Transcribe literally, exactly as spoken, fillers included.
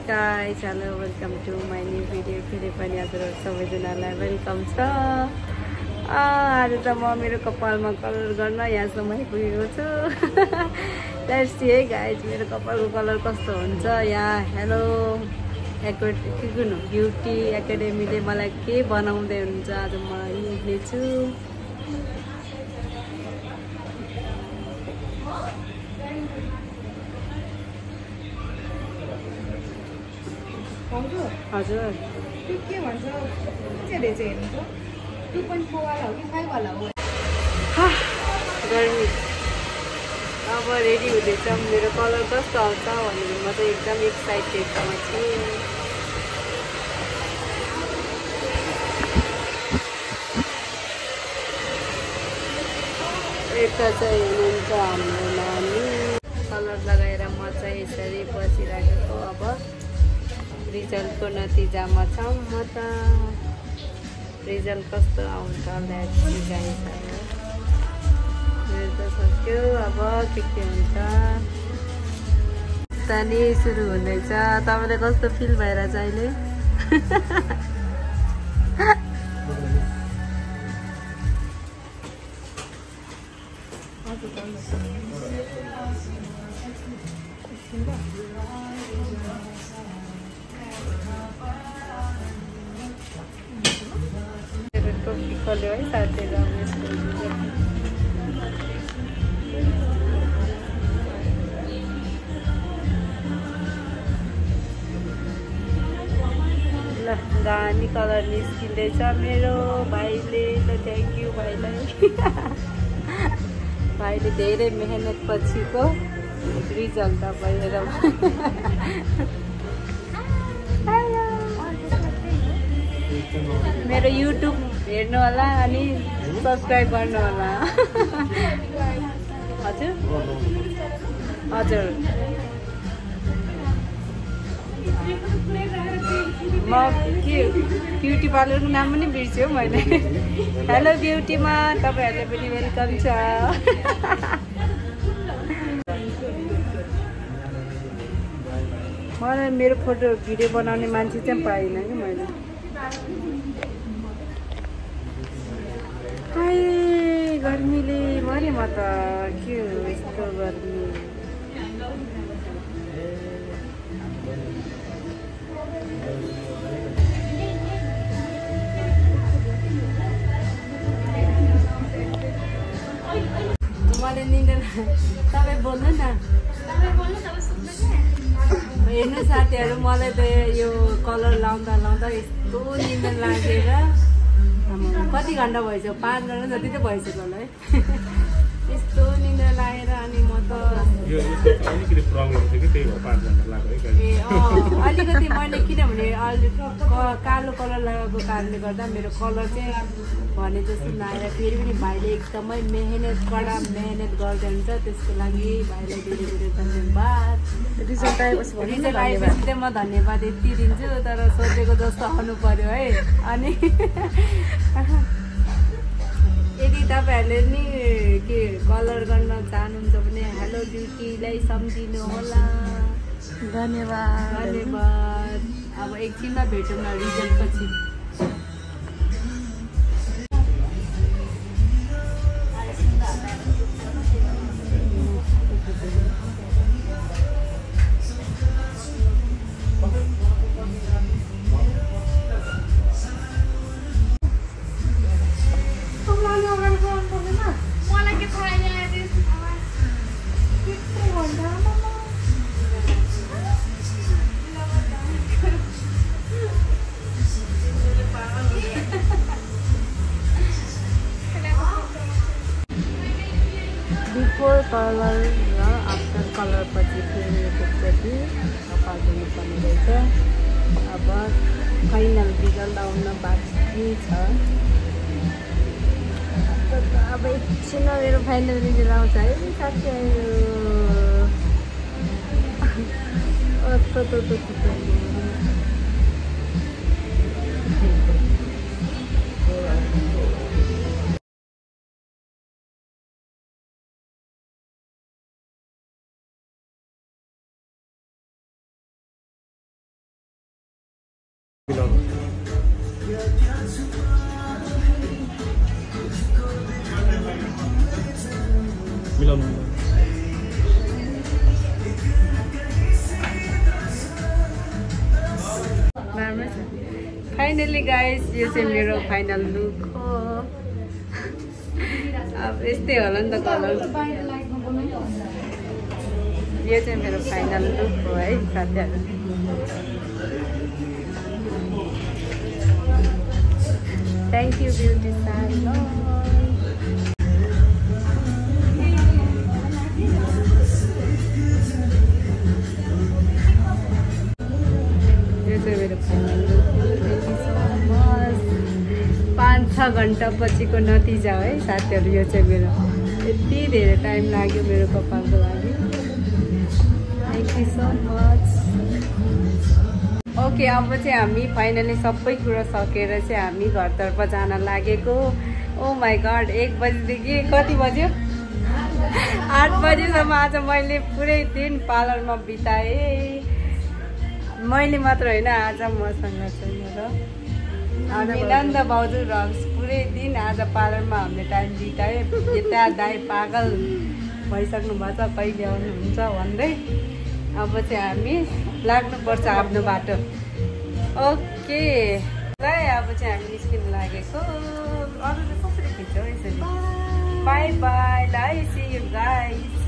Guys, hello welcome to my new video. फेरि पनि हजुर सबैजनालाई वेलकम छ। आज त म मेरो कपालमा कलर गर्न यहाँसम्म आइपुगेको छु। लेट्स सी है गाइस, मेरो कपालको कलर कस्तो हुन्छ। यहाँ हेलो एकै के गर्नु ब्युटी एकाडेमीले मलाई के बनाउँदै हुन्छ आज म हेर्नेछु। हजुर त्यो के भन्छ चाहिँ हेर्नु त टू पोइन्ट फोर वाला हो कि फाइभ वाला हो। गर्मी अब रेडी हुँदैछ। मेरो कलर कस्तो आउँछ भनेर म चाहिँ एकदम एक्साइटेडमा छु। यता चाहिँ हुनुहुन्छ हाम्रो नानी। कलर लगाएर म चाहिँ यसरी बसिराखेको। अब रिजल्टको नतिजामा छौँ म त। रिजल्ट कस्तो आउँछ लेट्स सी गाइस। मेरो त सक्यो, अब के के हुन्छ तानी सुरु हुँदैछ। तपाईँलाई कस्तो फिल भइरहेछ अहिले? खोल्यो है साथीहरू। ल दामी कलर निस्किँदैछ मेरो भाइले त। थ्याङ्क यू भाइलाई। भाइले धेरै मेहनत पछिको रिजल्ट भएर। मेरो युट्युब हेर्नु होला अनि सब्सक्राइब गर्नु होला। हजुर हजुर म के ब्युटी पार्लरको नाम पनि बिर्स्यो मैले। हेलो ब्युटीमा तपाईँहरूले पनि वेलकम छ। मलाई मेरो फोटो भिडियो बनाउने मान्छे चाहिँ पाइनँ कि मैले। हाय गर्मीले मरेँ म त। के हो यस्तो गर्मी? मलाई निन्दैन। तपाईँ बोल्नु न। हेर्नु साथीहरू, मलाई त यो कलर लाउँदा लाउँदा यस्तो निन्दा लागेर कति घन्टा भइसक्यो, पाँच घन्टा जति त भइसक्यो होला है। यस्तो निन्दा लागेर अनि म त अलिकति प्रब्लम थियो कि त्यही हो पाँच घन्टा लाग्यो है। ए अँ अलिकति मैले किनभने अलि कालो कलर लगाएको कारणले गर्दा मेरो कलर चाहिँ भने जस्तो नआएर, फेरि पनि भाइले एकदमै मेहनत कडा मेहनत गर्दै हुन्छ। त्यसको लागि भाइलाई धेरै धेरै धन्यवाद। रिजल्ट आएपछि रिजल्ट आएपछि चाहिँ म धन्यवाद यति दिन्छु, तर सोचेको जस्तो आउनु पर्यो है। अनि यदि तपाईँहरूले नि के कलर गर्न चाहनुहुन्छ भने हेलो ब्युटीलाई सम्झिनु होला। धन्यवाद धन्यवाद। अब एकछिनमा भेटौँ न रिजल्ट पछि। बिफोर कलर र आफ्टर कलर पछि फेरि एकचोटि कपाल धुनुपर्ने रहेछ। अब फाइनल रिजल्ट आउन बाँकी छ। अब एकछिनमा मेरो फाइनल रिजल्ट आउँछ है साथीहरू। मिलाउनु फाइनली गाइस यो चाहिँ मेरो फाइनल लुक हो। अब यस्तै होला नि त कलर। यो चाहिँ मेरो फाइनल लुक हो है साथीहरू। Thank you beauty salon. मेरो फाइनल लुक। पाँच छ घन्टा पछिको नतिजा है साथीहरू। यो चाहिँ मेरो यति धेरै टाइम लाग्यो मेरो कपालको लागि। Thank you so much. Okay अब चाहिँ हामी फाइनली सबै कुरो सकेर चाहिँ हामी घरतर्फ जान लागेको। ओ माई गड एक बजीदेखि कति बज्यो आठ बजीसम्म आज मैले पुरै दिन पार्लरमा बिताएँ। मैले मात्र होइन आज मसँग छैन र मिलन र भाउजू र पुरै दिन आज पार्लरमा हामीले टाइम बितायो। यता दाइ पागल भइसक्नु भएको छ कहिले आउनुहुन्छ भन्दै। अब चाहिँ हामी लाग्नुपर्छ आफ्नो बाटो। ओके ल अब चाहिँ हामी निस्किनु लागेको। अरूले कसरी खिच्छ यसरी। बाई बाई ल सी यु गाइस।